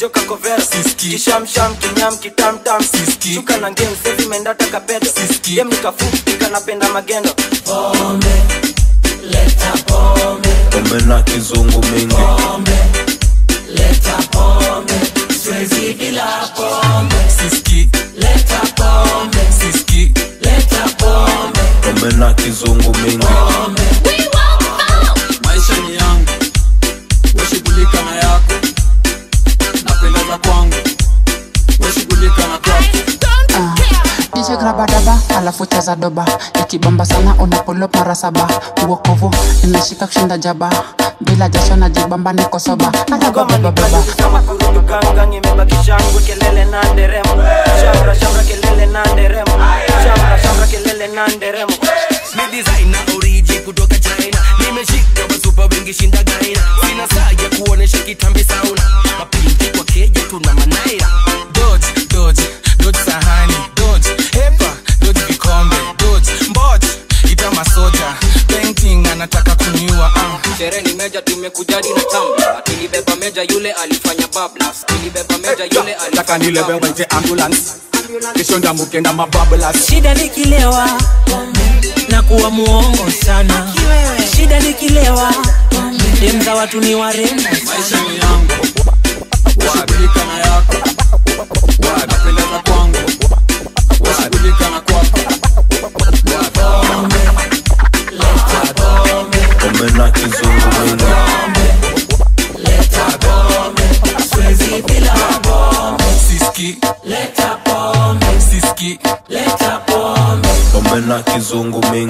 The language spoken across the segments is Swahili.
joka kovera kishamsham kinyam kitamtam shuka na ngeo sevi mendata kapedo dem nikafupi kanapenda magendo pombe leta pombe pombe na kizungu mingi pombe leta pombe siwezi bila pombe siski leta pombe siski leta pombe pombe na kizungu mingi pombe maisha ni yangu washugulika na yako napendeza kwangu washugulika na kwako Nisha grabadaba alafu cheza doba nikibamba sana unapolo para saba uokovu inashika kushinda jaba bila jasho na jibamba niko soba hata baba kama kurudu gang imebaki shangwe kelele na nderemo shamra kelele na nderemo shamra kelele na nderemo ni designer origi kutoka China nimeshika wasupa wengi shinda gaina sina saa ya kuonesha kitambi sauna mapinki kwa keja tuna manaira dodge sahani dodge hepa dodge vikombe dodge mbot ita masoja painting anataka kuniua Sherehe ni Mejja tumekujadi na tamba Nilibeba Mejja yule alifanya bablas Nilibeba Mejja yule alifanya nilibeba wente ambulance Kisho ndamuke na mabablas Shida nikilewa na kuwa muongo sana Shida nikilewa demza watu ni warembo maisha ni yangu washugulika na yako wanapendeza kwangu washugulika na kwako pombe na kizungu mingi leta pombe siwezi bila pombe siski leta pombe siski leta pombe pombe na kizungu mingi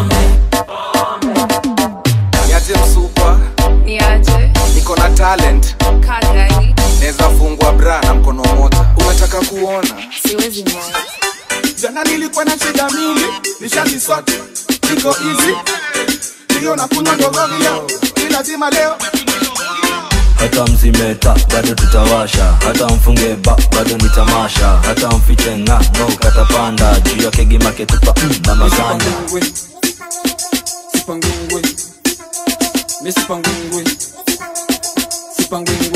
Niaje msupa Niaje niko na talent kagani neza fungwa bra na mkono moja unataka kuona siwezi mwana jana nilikuwa na shida mingi nishazisort niko easy ndio nakunywa ndogovia ni lazima leo hata mzimeta bado tutawasha hata mfunge bado ni tamasha hata mfiche no katapanda juu yake gimake tupa na mazanja sipangungwe